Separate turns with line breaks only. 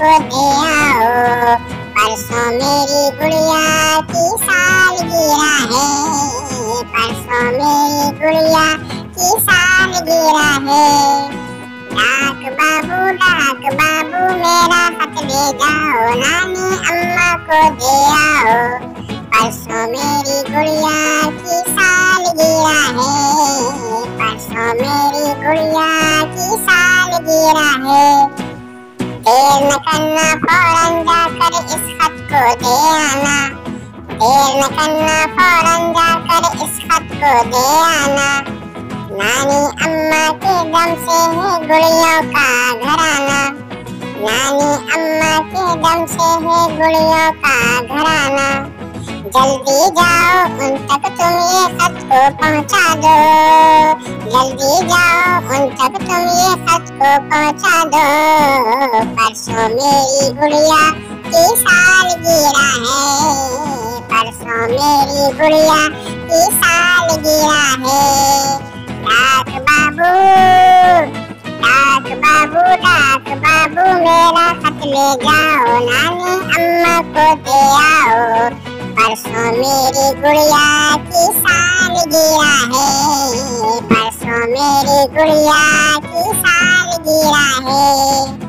को दे आओ, परसों मेरी गुड़िया की सालगिरह है, परसों मेरी गुड़िया की सालगिरह है। डाक बाबू मेरा खत ले जाओ, नानी अम्मा को दे आओ, परसों मेरी गुड़िया की सालगिरह है, परसों मेरी गुड़िया की सालगिरह है। देर न करना फौरन जाकर इस खत को दे आना, देर न करना फौरन जाकर इस खत को दे आना। नानी अम्मा के दम से है गुड़ियों का घराना, नानी अम्मा के दम से है गुड़ियों का घराना। जल्दी जाओ उन तक तुम ये खत को पहुंचा दो, जल्दी जाओ उन तक तुम ये खत को पहुंचा दो, परसों मेरी गुड़िया की सालगिरह है, परसों मेरी गुड़िया की सालगिरह है। डाक बाबू मेरा खत ले जाओ, नानी अम्मा को दे आओ, परसों मेरी गुड़िया की सालगिरह है, परसों मेरी गुड़िया की सालगिरह है।